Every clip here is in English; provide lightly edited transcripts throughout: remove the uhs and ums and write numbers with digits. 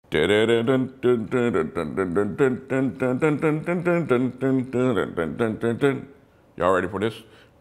Y'all ready for this?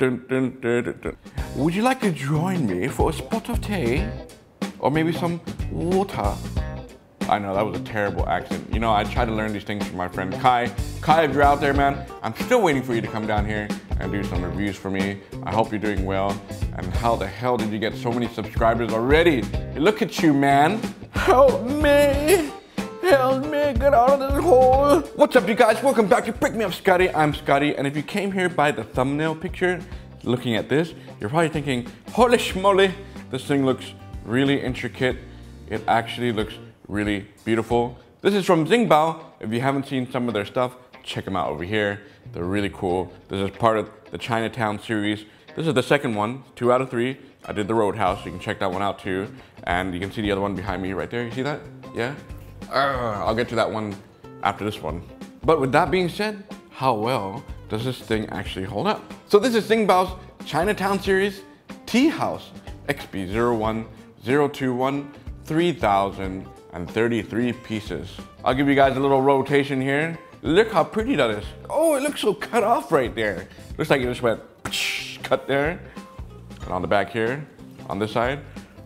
Would you like to join me for a spot of tea? Or maybe some water? I know, that was a terrible accent. You know, I try to learn these things from my friend Kai. Kai, if you're out there, man, I'm still waiting for you to come down here and do some reviews for me. I hope you're doing well. And how the hell did you get so many subscribers already? Look at you, man. Help me. Help me get out of this hole. What's up, you guys? Welcome back to Pick Me Up Scottie. I'm Scottie, and if you came here by the thumbnail picture, looking at this, you're probably thinking, holy schmoly, this thing looks really intricate. It actually looks really beautiful. This is from Xingbao. If you haven't seen some of their stuff, check them out over here. They're really cool. This is part of the Chinatown series. This is the second one, 2 out of 3. I did the Roadhouse, you can check that one out too. And you can see the other one behind me right there. You see that? Yeah? I'll get to that one after this one. But with that being said, how well does this thing actually hold up? So this is Xingbao's Chinatown series Teahouse XB01021 3033 pieces. I'll give you guys a little rotation here. Look how pretty that is. Oh, it looks so cut off right there. Looks like it just went cut there. And on the back here, on this side,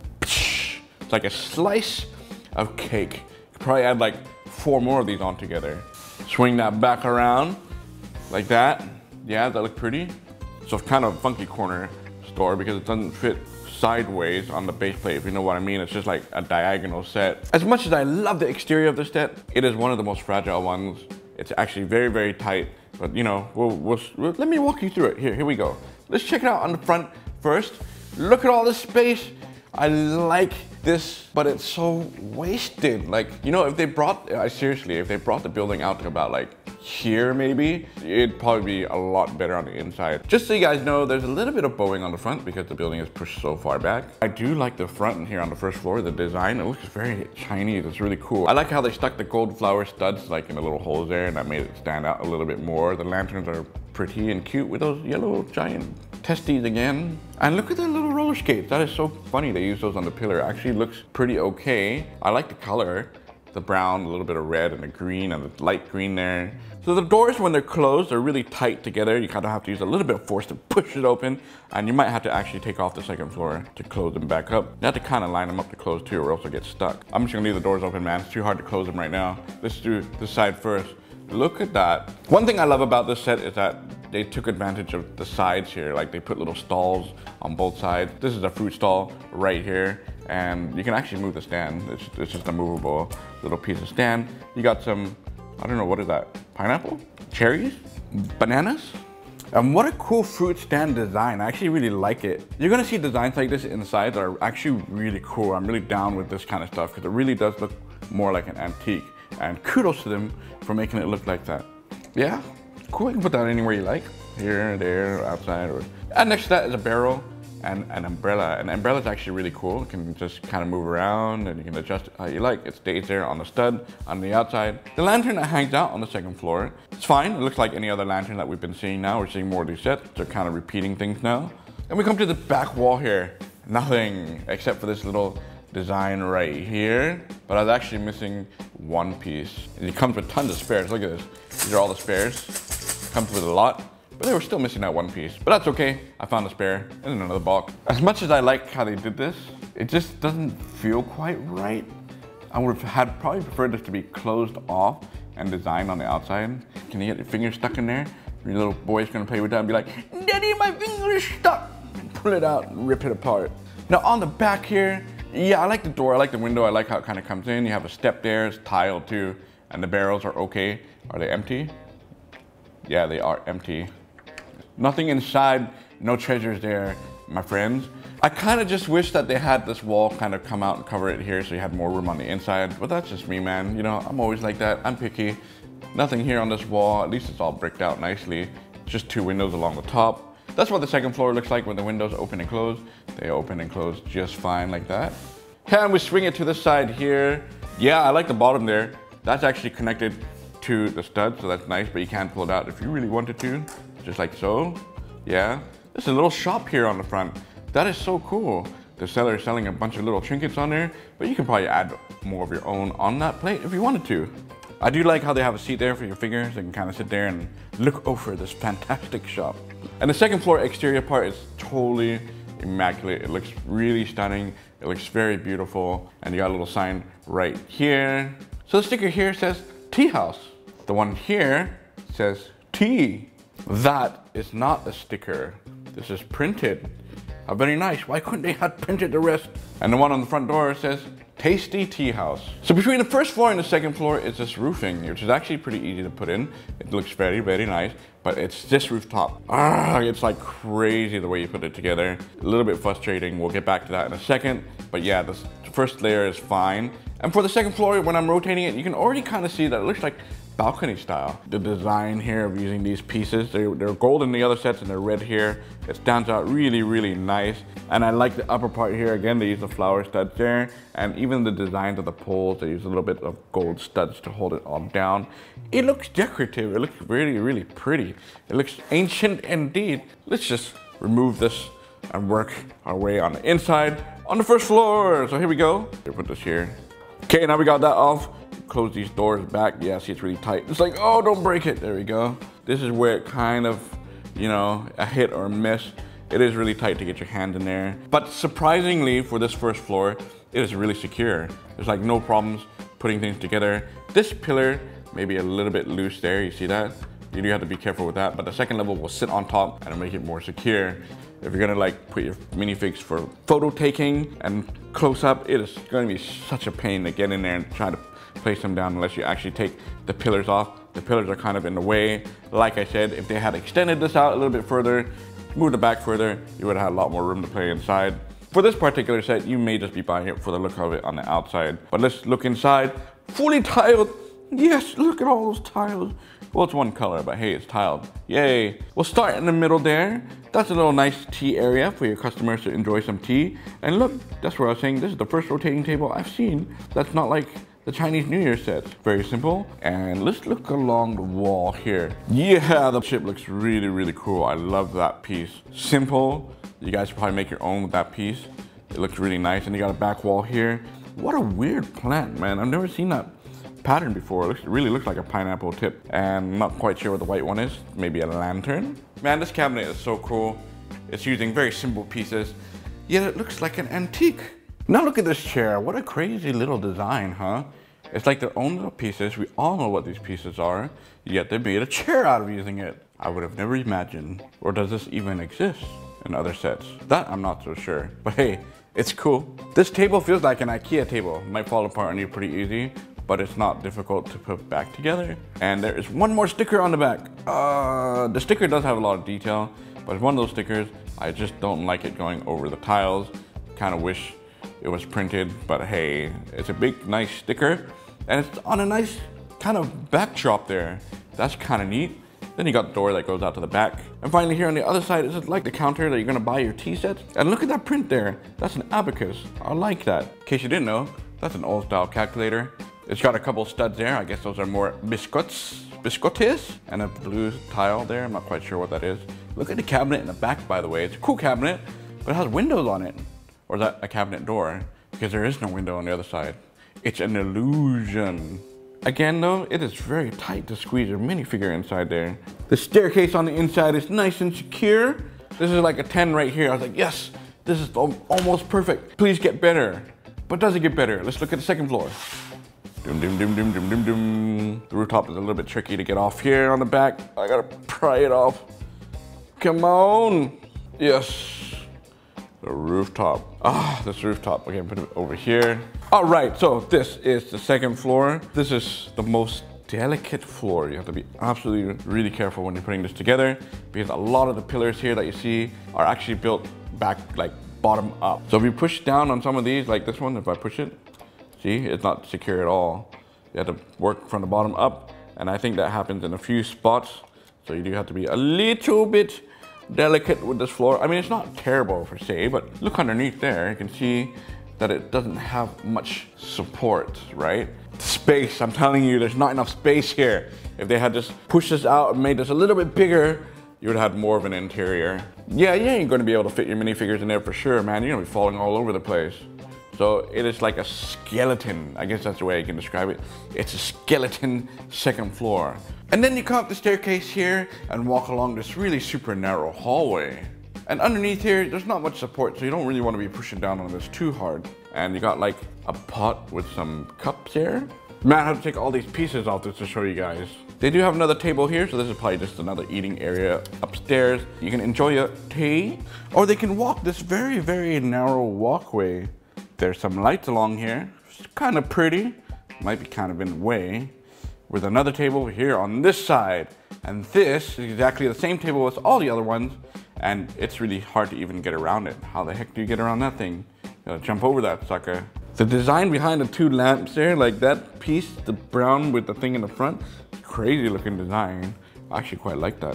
it's like a slice of cake. Probably add like 4 more of these on together. Swing that back around like that. Yeah, that look pretty. So it's kind of a funky corner store because it doesn't fit sideways on the base plate, if you know what I mean. It's just like a diagonal set. As much as I love the exterior of this set, it is one of the most fragile ones. It's actually very, very tight. But you know, let me walk you through it. Here we go. Let's check it out on the front first. Look at all this space. I like this, but it's so wasted. Like, you know, if they brought, seriously, if they brought the building out to about like here maybe, it'd probably be a lot better on the inside. Just so you guys know, there's a little bit of bowing on the front because the building is pushed so far back. I do like the front here on the first floor, the design, it looks very Chinese, it's really cool. I like how they stuck the gold flower studs like in the little holes there, and that made it stand out a little bit more. The lanterns are pretty and cute with those yellow giant testes again. And look at the little roller skates. That is so funny they use those on the pillar. It actually looks pretty okay. I like the color. The brown, a little bit of red, and the green, and the light green there. So the doors, when they're closed, they're really tight together. You kind of have to use a little bit of force to push it open, and you might have to actually take off the second floor to close them back up. You have to kind of line them up to close too, or else they'll get stuck. I'm just gonna leave the doors open, man. It's too hard to close them right now. Let's do this side first. Look at that. One thing I love about this set is that they took advantage of the sides here. Like they put little stalls on both sides. This is a fruit stall right here. And you can actually move the stand. It's just a movable little piece of stand. You got some, I don't know, what is that? Pineapple? Cherries? Bananas? And what a cool fruit stand design. I actually really like it. You're gonna see designs like this inside that are actually really cool. I'm really down with this kind of stuff because it really does look more like an antique. And kudos to them for making it look like that. Yeah, cool. You can put that anywhere you like. Here, there, outside. And next to that is a barrel and an umbrella. And the umbrella is actually really cool. You can just kind of move around and you can adjust it how you like. It stays there on the stud, on the outside. The lantern that hangs out on the second floor, it's fine. It looks like any other lantern that we've been seeing now. We're seeing more of these sets. They're kind of repeating things now. And we come to the back wall here. Nothing except for this little design right here, but I was actually missing one piece. And it comes with tons of spares. Look at this. These are all the spares. Comes with a lot, but they were still missing that one piece. But that's okay. I found a spare in another box. As much as I like how they did this, it just doesn't feel quite right. I would have probably preferred this to be closed off and designed on the outside. Can you get your finger stuck in there? Your little boy's gonna play with that and be like, Daddy, my finger is stuck. And pull it out and rip it apart. Now on the back here, yeah, I like the door, I like the window, I like how it kind of comes in. You have a step there, it's tiled too, and the barrels are okay. Are they empty? Yeah, they are empty. Nothing inside, no treasures there, my friends. I kind of just wish that they had this wall kind of come out and cover it here so you had more room on the inside, but that's just me, man. You know, I'm always like that, I'm picky. Nothing here on this wall, at least it's all bricked out nicely. Just 2 windows along the top. That's what the second floor looks like when the windows open and close. They open and close just fine like that. And we swing it to the side here. Yeah, I like the bottom there. That's actually connected to the stud, so that's nice, but you can pull it out if you really wanted to, just like so. Yeah, there's a little shop here on the front. That is so cool. the seller is selling a bunch of little trinkets on there, but you can probably add more of your own on that plate if you wanted to. I do like how they have a seat there for your figures. They can kind of sit there and look over this fantastic shop. And the second floor exterior part is totally immaculate. It looks really stunning. It looks very beautiful. And you got a little sign right here. So the sticker here says Teahouse. The one here says Tea. That is not a sticker. This is printed. How very nice. Why couldn't they have printed the rest? And the one on the front door says Tasty Teahouse. So between the first floor and the second floor is this roofing, which is actually pretty easy to put in. It looks very, very nice, but it's this rooftop. It's like crazy the way you put it together. A little bit frustrating. We'll get back to that in a second. But yeah, this first layer is fine. And for the second floor, when I'm rotating it, you can already kind of see that it looks like balcony style. The design here of using these pieces, they're gold in the other sets and they're red here. It stands out really, really nice. And I like the upper part here. Again, they use the flower studs there. And even the designs of the poles, they use a little bit of gold studs to hold it all down. It looks decorative. It looks really, really pretty. It looks ancient indeed. Let's just remove this and work our way on the inside on the first floor. So here we go. Put this here. Okay, now we got that off. Close these doors back. Yeah, see, it's really tight. It's like, oh, don't break it. There we go. This is where it kind of, you know, a hit or a miss. It is really tight to get your hand in there. But surprisingly, for this first floor, it is really secure. There's like no problems putting things together. This pillar may be a little bit loose there. You see that? You do have to be careful with that. But the second level will sit on top and make it more secure. If you're gonna like put your minifigs for photo taking and close up, it is gonna be such a pain to get in there and try to place them down unless you actually take the pillars off. The pillars are kind of in the way. Like I said, if they had extended this out a little bit further, moved it back further, you would have had a lot more room to play inside. For this particular set, you may just be buying it for the look of it on the outside. But let's look inside. Fully tiled. Yes, look at all those tiles. Well, it's one color, but hey, it's tiled. Yay. We'll start in the middle there. That's a little nice tea area for your customers to enjoy some tea. And look, that's where I was saying this is the first rotating table I've seen that's not like the Chinese New Year sets. Very simple. And let's look along the wall here. Yeah, the ship looks really, really cool. I love that piece. Simple. You guys should probably make your own with that piece. It looks really nice. And you got a back wall here. What a weird plant, man. I've never seen that pattern before. It really looks like a pineapple tip. And I'm not quite sure what the white one is. Maybe a lantern. Man, this cabinet is so cool. It's using very simple pieces, yet it looks like an antique. Now look at this chair. What a crazy little design, huh? It's like their own little pieces. We all know what these pieces are, yet they made a chair out of using it. I would have never imagined. Or does this even exist in other sets? That I'm not so sure. But hey, it's cool. This table feels like an IKEA table. It might fall apart on you pretty easy, but it's not difficult to put back together. And there is one more sticker on the back. The sticker does have a lot of detail, but it's one of those stickers, I just don't like it going over the tiles. Kind of wish it was printed, but hey, it's a big, nice sticker. And it's on a nice kind of backdrop there. That's kind of neat. Then you got the door that goes out to the back. And finally here on the other side, is it like the counter that you're gonna buy your tea sets? And look at that print there. That's an abacus. I like that. In case you didn't know, that's an old style calculator. It's got a couple studs there. I guess those are more biscottes, and a blue tile there. I'm not quite sure what that is. Look at the cabinet in the back, by the way. It's a cool cabinet, but it has windows on it. Or is that a cabinet door? Because there is no window on the other side. It's an illusion. Again though, it is very tight to squeeze your minifigure inside there. The staircase on the inside is nice and secure. This is like a 10 right here. I was like, yes, this is almost perfect. Please get better. But does it get better? Let's look at the second floor. Doom, doom, doom, doom, doom, doom, doom. The rooftop is a little bit tricky to get off here on the back. I gotta pry it off. Come on. Yes. The rooftop. This rooftop. Okay, put it over here. All right, so this is the second floor. This is the most delicate floor. You have to be absolutely really careful when you're putting this together because a lot of the pillars here that you see are actually built back like bottom up. So if you push down on some of these, like this one, if I push it, see, it's not secure at all. You have to work from the bottom up, and I think that happens in a few spots. So you do have to be a little bit delicate with this floor. I mean, it's not terrible per se, but look underneath there. You can see that it doesn't have much support, right? Space, I'm telling you, there's not enough space here. If they had just pushed this out and made this a little bit bigger, you would have more of an interior. Yeah, you ain't gonna be able to fit your minifigures in there for sure, man. You're gonna be falling all over the place. So it is like a skeleton. I guess that's the way I can describe it. It's a skeleton second floor. And then you come up the staircase here and walk along this really super narrow hallway. And underneath here, there's not much support, so you don't really want to be pushing down on this too hard. And you got like a pot with some cups here. Man, I have to take all these pieces off this to show you guys. They do have another table here, so this is probably just another eating area upstairs. You can enjoy your tea, or they can walk this very, very narrow walkway. There's some lights along here. It's kind of pretty. Might be kind of in the way. With another table here on this side. And this is exactly the same table as all the other ones. And it's really hard to even get around it. How the heck do you get around that thing? You gotta jump over that sucker. The design behind the two lamps there, like that piece, the brown with the thing in the front, crazy looking design. I actually quite like that.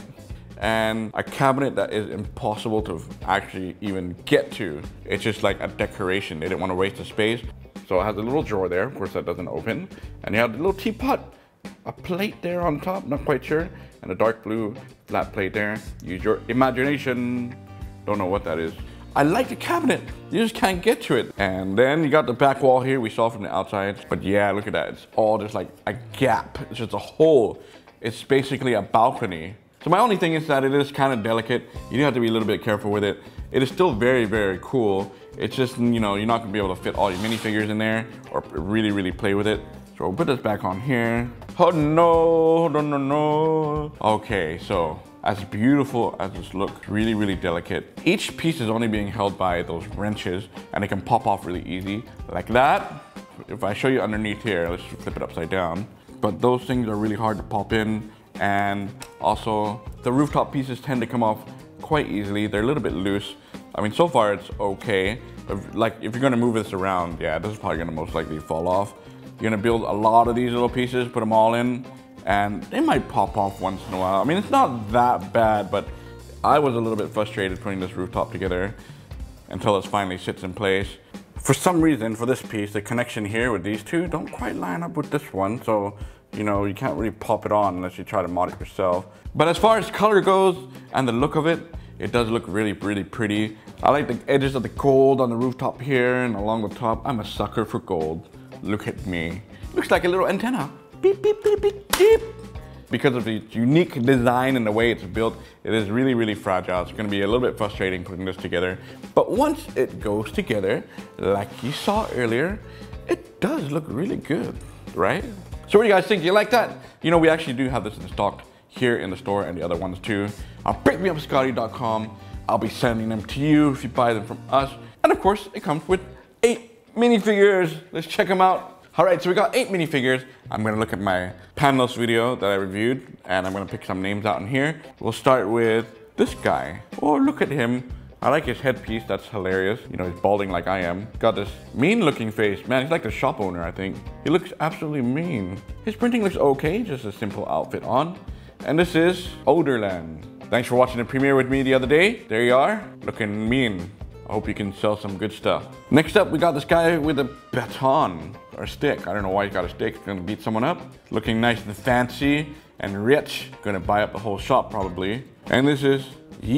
And a cabinet that is impossible to actually even get to. It's just like a decoration. They didn't want to waste the space. So it has a little drawer there, of course that doesn't open. And you have the little teapot, a plate there on top, not quite sure. And a dark blue flat plate there. Use your imagination. Don't know what that is. I like the cabinet. You just can't get to it. And then you got the back wall here we saw from the outside. But yeah, look at that. It's all just like a gap. It's just a hole. It's basically a balcony. So my only thing is that it is kind of delicate. You do have to be a little bit careful with it. It is still very, very cool. It's just, you know, you're not gonna be able to fit all your minifigures in there or really, really play with it. So we'll put this back on here. Oh no, no, no, no. Okay, so as beautiful as this looks, really, really delicate. Each piece is only being held by those wrenches and it can pop off really easy like that. If I show you underneath here, let's flip it upside down. But those things are really hard to pop in. And also the rooftop pieces tend to come off quite easily. They're a little bit loose. I mean, so far it's okay. If you're gonna move this around, yeah, this is probably gonna most likely fall off. You're gonna build a lot of these little pieces, put them all in, and they might pop off once in a while. I mean, it's not that bad, but I was a little bit frustrated putting this rooftop together until it finally sits in place. For some reason, for this piece, the connection here with these two don't quite line up with this one, so you know, you can't really pop it on unless you try to mod it yourself. But as far as color goes and the look of it, it does look really, really pretty. I like the edges of the gold on the rooftop here and along the top. I'm a sucker for gold. Look at me. Looks like a little antenna. Beep, beep, beep, beep, beep. Because of the unique design and the way it's built, it is really, really fragile. It's gonna be a little bit frustrating putting this together. But once it goes together, like you saw earlier, it does look really good, right? So what do you guys think? You like that? You know, we actually do have this in stock here in the store and the other ones too. BreakMeUpScottie.com. I'll be sending them to you if you buy them from us. And of course, it comes with 8 minifigures. Let's check them out. All right, so we got 8 minifigures. I'm gonna look at my Panos video that I reviewed and I'm gonna pick some names out in here. We'll start with this guy. Oh, look at him. I like his headpiece, that's hilarious. You know, he's balding like I am. Got this mean looking face. Man, he's like the shop owner, I think. He looks absolutely mean. His printing looks okay, just a simple outfit on. And this is Oderland. Thanks for watching the premiere with me the other day. There you are, looking mean. I hope you can sell some good stuff. Next up, we got this guy with a baton, or a stick. I don't know why he's got a stick, he's gonna beat someone up. Looking nice and fancy and rich. Gonna buy up the whole shop probably. And this is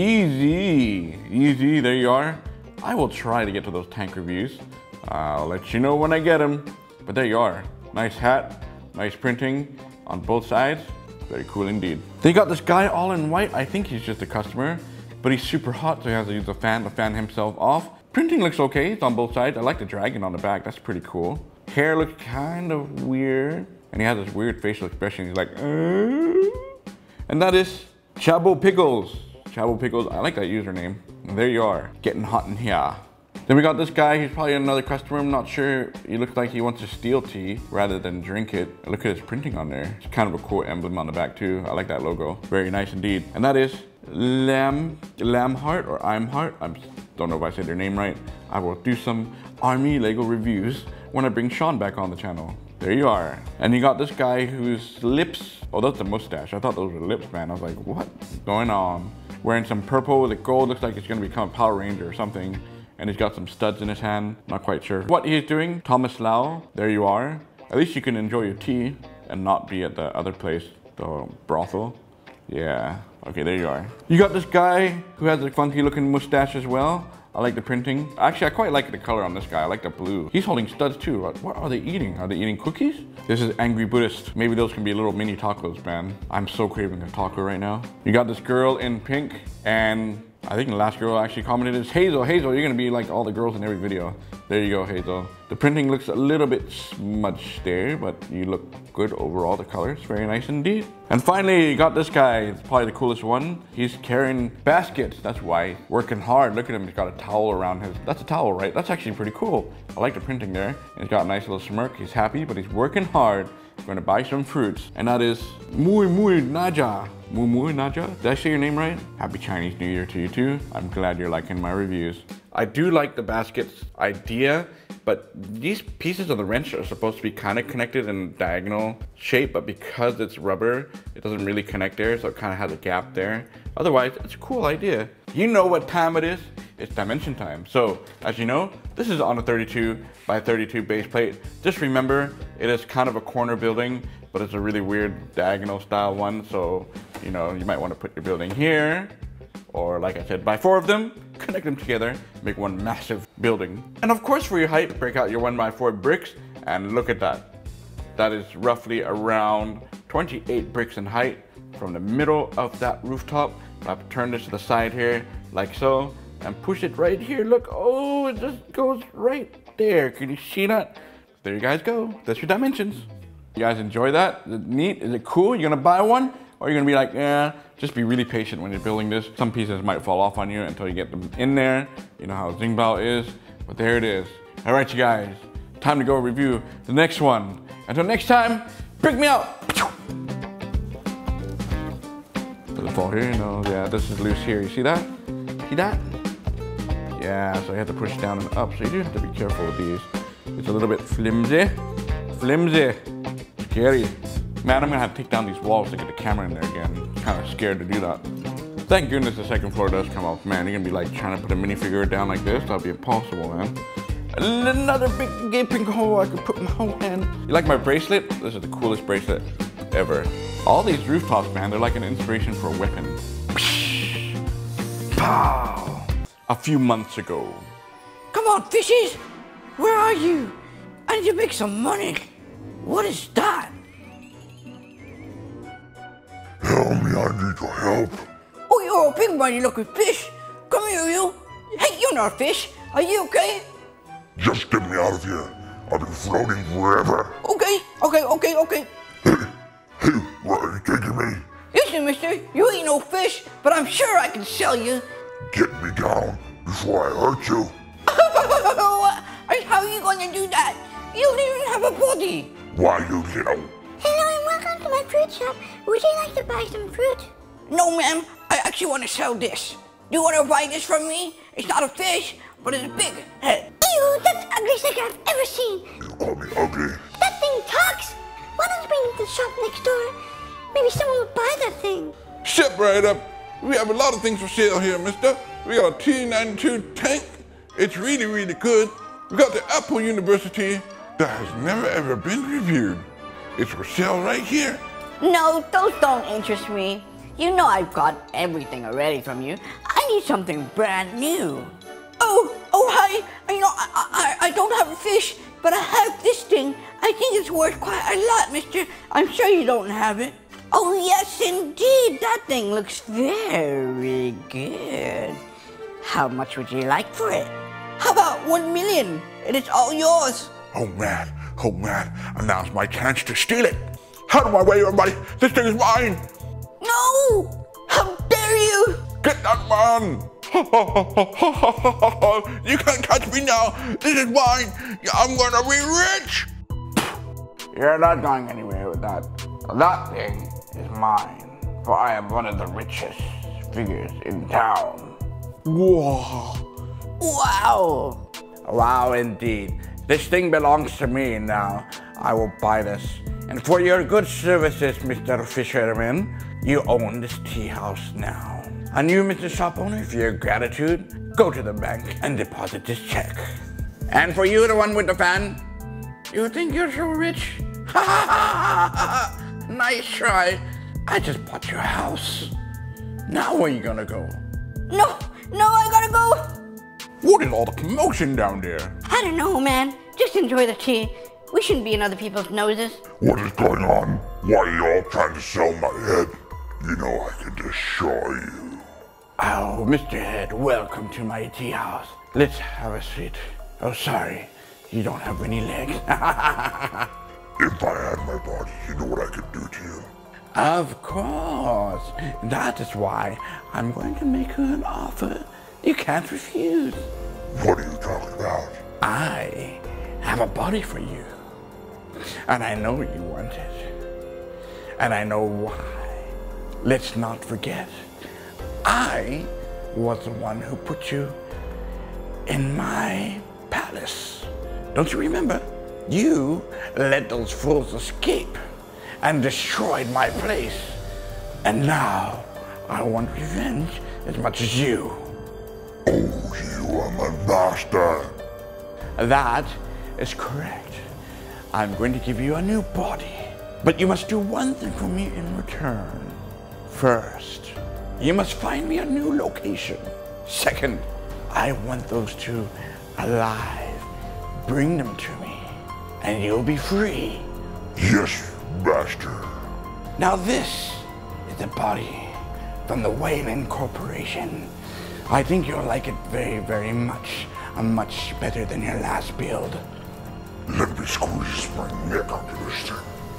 Yeezy. Yeezy, there you are. I will try to get to those tank reviews. I'll let you know when I get them. But there you are. Nice hat, nice printing on both sides. Very cool indeed. They got this guy all in white. I think he's just a customer, but he's super hot, so he has to use a fan to fan himself off. Printing looks okay, it's on both sides. I like the dragon on the back, that's pretty cool. Hair looks kind of weird. And he has this weird facial expression. He's like, And that is Chabo Pickles. Chabo Pickles, I like that username. And there you are, getting hot in here. Then we got this guy, he's probably another customer, I'm not sure. He looks like he wants to steal tea rather than drink it. Look at his printing on there. It's kind of a cool emblem on the back too. I like that logo, very nice indeed. And that is Lamheart or Imheart. I don't know if I said their name right. I will do some army Lego reviews when I bring Sean back on the channel. There you are. And you got this guy whose lips, oh, that's a mustache. I thought those were lips, man. I was like, what's going on? Wearing some purple with a gold, looks like he's gonna become a Power Ranger or something. And he's got some studs in his hand, not quite sure what he's doing. Thomas Lau, there you are. At least you can enjoy your tea and not be at the other place, the brothel. Yeah, okay, there you are. You got this guy who has a funky looking mustache as well. I like the printing. Actually, I quite like the color on this guy. I like the blue. He's holding studs too. What are they eating? Are they eating cookies? This is Angry Buddhist. Maybe those can be little mini tacos, man. I'm so craving a taco right now. You got this girl in pink, and I think the last girl actually commented is Hazel. Hazel, you're gonna be like all the girls in every video. There you go, Hazel. The printing looks a little bit smudged there, but you look good overall. The colors, very nice indeed. And finally, you got this guy. It's probably the coolest one. He's carrying baskets. That's why. Working hard. Look at him. He's got a towel around his. That's a towel, right? That's actually pretty cool. I like the printing there. And he's got a nice little smirk. He's happy, but he's working hard. He's going to buy some fruits, and that is Mui Naja. Mui Naja? Did I say your name right? Happy Chinese New Year to you too. I'm glad you're liking my reviews. I do like the baskets idea, but these pieces of the wrench are supposed to be kind of connected in diagonal shape, but because it's rubber, it doesn't really connect there, so it kind of has a gap there. Otherwise, it's a cool idea. You know what time it is? It's dimension time. So, as you know, this is on a 32 by 32 base plate. Just remember, it is kind of a corner building, but it's a really weird diagonal style one. So, you know, you might want to put your building here, or like I said, buy 4 of them, connect them together, make one massive building. And of course, for your height, break out your 1x4 bricks, and look at that. That is roughly around 28 bricks in height from the middle of that rooftop. I've turned this to the side here, like so, and push it right here. Look, oh, it just goes right there. Can you see that? There you guys go. That's your dimensions. You guys enjoy that? Is it neat? Is it cool? You're gonna buy one? Or you're gonna be like, yeah, just be really patient when you're building this. Some pieces might fall off on you until you get them in there. You know how Xingbao is, but there it is. All right, you guys, time to go review the next one. Until next time, break me out. Does it fall here? No, yeah, this is loose here. You see that? See that? Yeah, so you have to push down and up. So you do have to be careful with these. It's a little bit flimsy. Flimsy. Scary. Man, I'm gonna have to take down these walls to get the camera in there again. Kind of scared to do that. Thank goodness the second floor does come up. Man, you're gonna be like trying to put a minifigure down like this. That'd be impossible, man. Another big gaping hole I could put my whole hand. You like my bracelet? This is the coolest bracelet ever. All these rooftops, man, they're like an inspiration for a weapon. Pow! A few months ago. Come on, fishes! Where are you? I need to make some money. What is that? Help me, I need your help. Oh, you're a big mighty looking fish. Come here, you. Hey, you're not a fish. Are you okay? Just get me out of here. I've been floating forever. Okay. Hey, where are you taking me? Listen, mister, you ain't no fish, but I'm sure I can sell you. Get me down before I hurt you. How are you gonna do that? You don't even have a body. Why, you little... Hello and welcome to my fruit shop. Would you like to buy some fruit? No, ma'am. I actually want to sell this. Do you want to buy this from me? It's not a fish, but it's a big head. Ew, that's the ugliest thing I've ever seen. You call me ugly? That thing talks. Why don't you bring it to the shop next door? Maybe someone will buy that thing. Step right up. We have a lot of things for sale here, mister. We got a T92 tank. It's really, really good. We got the Apple University that has never ever been reviewed. It's for sale right here. No, those don't interest me. You know I've got everything already from you. I need something brand new. Oh, hi. You know, I don't have a fish, but I have this thing. I think it's worth quite a lot, mister. I'm sure you don't have it. Oh, yes, indeed. That thing looks very good. How much would you like for it? How about 1 million? And it's all yours. Oh man, now's my chance to steal it. Out of my way, everybody. This thing is mine. No! How dare you! Get that man. You can't catch me now. This is mine. I'm gonna be rich. You're not going anywhere with that. That thing is mine, for I am one of the richest figures in town. Whoa. Wow! Wow, indeed. This thing belongs to me now. I will buy this. And for your good services, Mr. Fisherman, you own this tea house now. And you, Mr. Shop Owner, for your gratitude, go to the bank and deposit this check. And for you, the one with the fan, you think you're so rich? Ha ha ha ha ha! Nice try. I just bought your house. Now where you gonna go? No, I gotta go. What is all the commotion down there? I don't know, man. Just enjoy the tea. We shouldn't be in other people's noses. What is going on? Why are you all trying to sell my head? You know I can destroy you. Oh, Mr. Head, welcome to my tea house. Let's have a seat. Oh, sorry, you don't have any legs. If I had my body, you know what I could do to you? Of course. That is why I'm going to make you an offer you can't refuse. What are you talking about? I have a body for you. And I know you want it. And I know why. Let's not forget, I was the one who put you in my palace. Don't you remember? You let those fools escape and destroyed my place. And now I want revenge as much as you. Oh, you are my master. That is correct. I'm going to give you a new body. But you must do one thing for me in return. First, you must find me a new location. Second, I want those two alive. Bring them to me, and you'll be free. Yes, master. Now this is the body from the Wayland Corporation. I think you'll like it very, very much. Much better than your last build. Let me squeeze my neck onto this thing.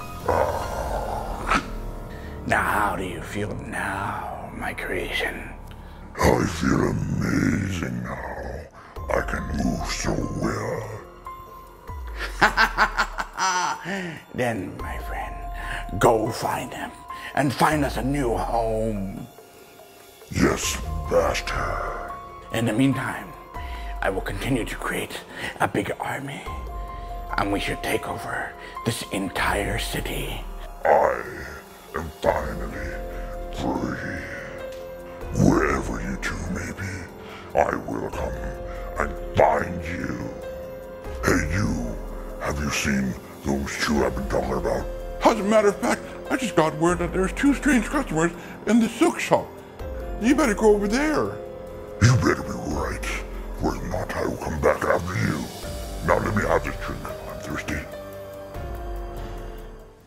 Now how do you feel now, my creation? I feel amazing now. I can move so well. Then, my friend, go find him and find us a new home. Yes, master. In the meantime, I will continue to create a big army, and we should take over this entire city. I am finally free. Wherever you two may be, I will come and find you. Hey, you, have you seen those two I've been talking about? As a matter of fact, I just got word that there's 2 strange customers in the silk shop. You better go over there. You better be right.